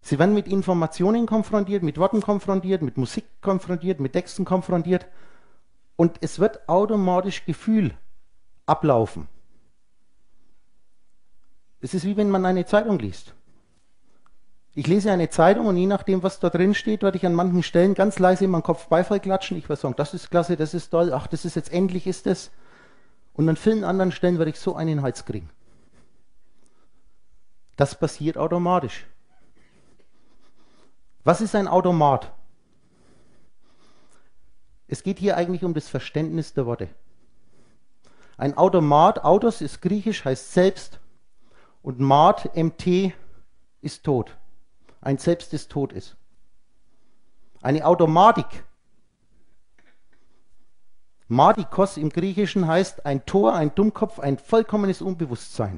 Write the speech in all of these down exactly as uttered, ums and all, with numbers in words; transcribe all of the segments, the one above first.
Sie werden mit Informationen konfrontiert, mit Worten konfrontiert, mit Musik konfrontiert, mit Texten konfrontiert und es wird automatisch Gefühl ablaufen. Es ist wie wenn man eine Zeitung liest. Ich lese eine Zeitung und je nachdem, was da drin steht, werde ich an manchen Stellen ganz leise in meinen Kopf Beifall klatschen. Ich werde sagen, das ist klasse, das ist toll, ach, das ist jetzt endlich ist das. Und an vielen anderen Stellen werde ich so einen Hals kriegen. Das passiert automatisch. Was ist ein Automat? Es geht hier eigentlich um das Verständnis der Worte. Ein Automat, Autos ist griechisch, heißt selbst und Mat, M T, ist tot. Ein Selbst, das tot ist. Eine Automatik, Madikos im Griechischen heißt ein Tor, ein Dummkopf, ein vollkommenes Unbewusstsein.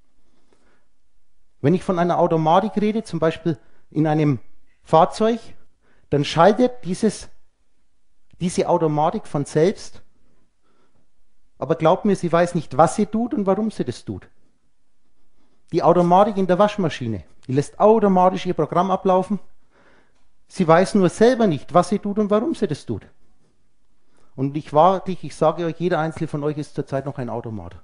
Wenn ich von einer Automatik rede, zum Beispiel in einem Fahrzeug, dann schaltet dieses, diese Automatik von selbst, aber glaubt mir, sie weiß nicht, was sie tut und warum sie das tut. Die Automatik in der Waschmaschine, die lässt automatisch ihr Programm ablaufen. Sie weiß nur selber nicht, was sie tut und warum sie das tut. Und ich wahrlich, ich sage euch, jeder einzelne von euch ist zurzeit noch ein Automat.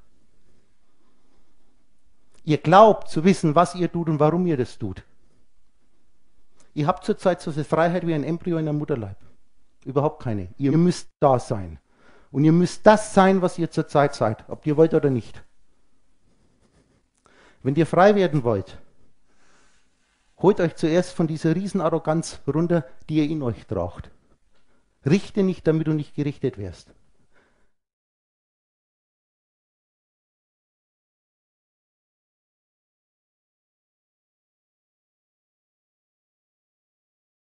Ihr glaubt zu wissen, was ihr tut und warum ihr das tut. Ihr habt zurzeit so viel Freiheit wie ein Embryo in einem Mutterleib. Überhaupt keine. Ihr müsst da sein. Und ihr müsst das sein, was ihr zurzeit seid, ob ihr wollt oder nicht. Wenn ihr frei werden wollt, holt euch zuerst von dieser Riesenarroganz runter, die ihr in euch tragt. Richte nicht, damit du nicht gerichtet wirst.